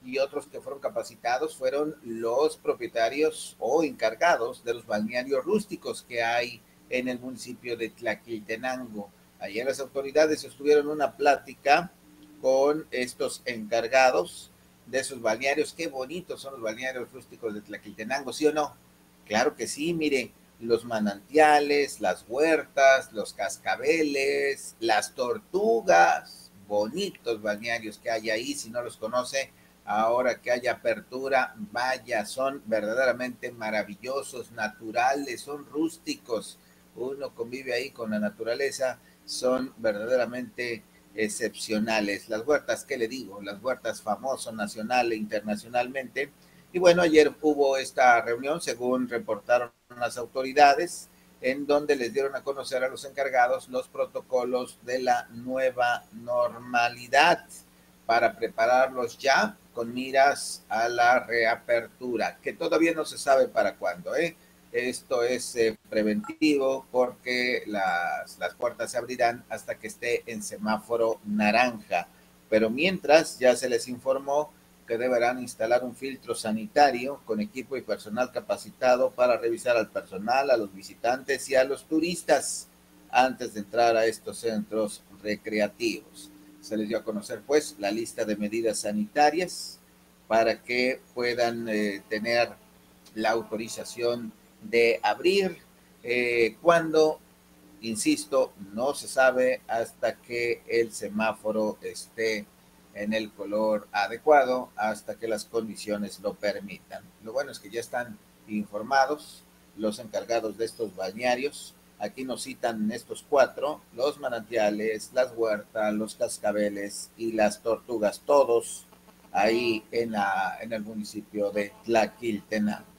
y otros que fueron capacitados fueron los propietarios o encargados de los balnearios rústicos que hay en el municipio de Tlaquiltenango. Ayer las autoridades estuvieron en una plática con estos encargados de esos balnearios. Qué bonitos son los balnearios rústicos de Tlaquiltenango, ¿sí o no? Claro que sí, mire, los manantiales, las huertas, los cascabeles, las tortugas, bonitos balnearios que hay ahí, si no los conoce, ahora que hay apertura, vaya, son verdaderamente maravillosos, naturales, son rústicos, uno convive ahí con la naturaleza, son verdaderamente excepcionales. Las huertas, ¿qué le digo? Las huertas famosas nacional e internacionalmente. Y bueno, ayer hubo esta reunión, según reportaron las autoridades, en donde les dieron a conocer a los encargados los protocolos de la nueva normalidad para prepararlos ya con miras a la reapertura, que todavía no se sabe para cuándo, ¿eh? Esto es preventivo porque las puertas se abrirán hasta que esté en semáforo naranja. Pero mientras ya se les informó que deberán instalar un filtro sanitario con equipo y personal capacitado para revisar al personal, a los visitantes y a los turistas antes de entrar a estos centros recreativos. Se les dio a conocer pues la lista de medidas sanitarias para que puedan tener la autorización de abrir cuando, insisto, no se sabe hasta que el semáforo esté en el color adecuado, hasta que las condiciones lo permitan. Lo bueno es que ya están informados los encargados de estos balnearios. Aquí nos citan estos cuatro: los manantiales, las huertas, los cascabeles y las tortugas, todos ahí en el municipio de Tlaquiltenango.